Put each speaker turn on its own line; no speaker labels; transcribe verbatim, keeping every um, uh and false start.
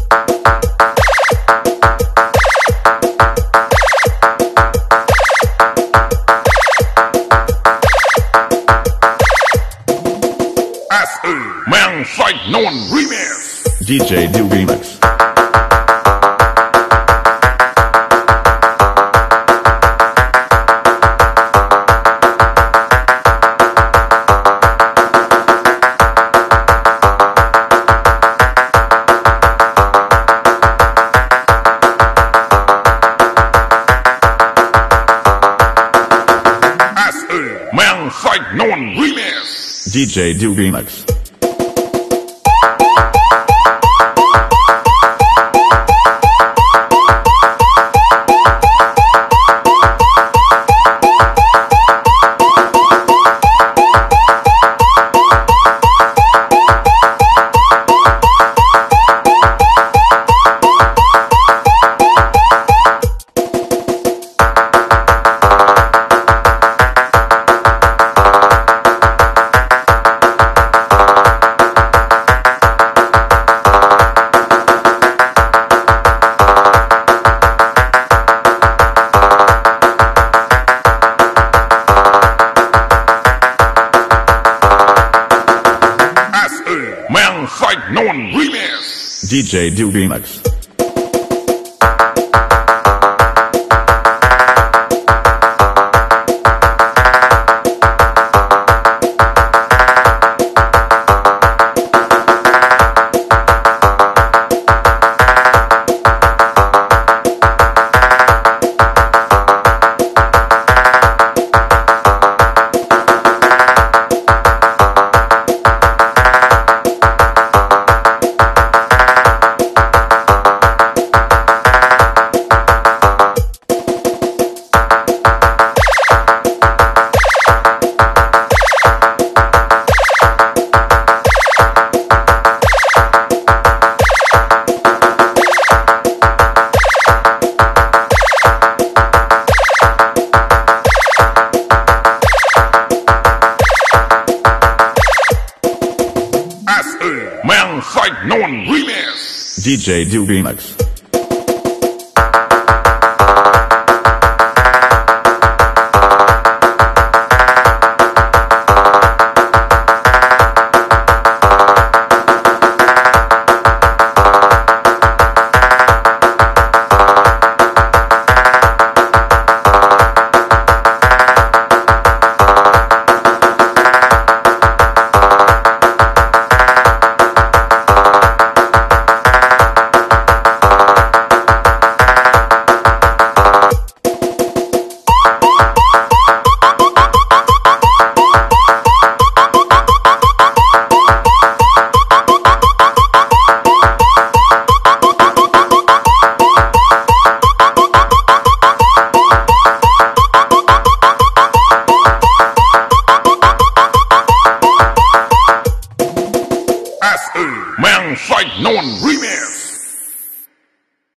S A Man Fight Non Remix
D J D Remix.
S A Man Fight Non Remix
D J D Remix.
Man Fight Non Remix
D J D Remix.
Man Fight Non Remix
D J D Remix.
Man Fight Non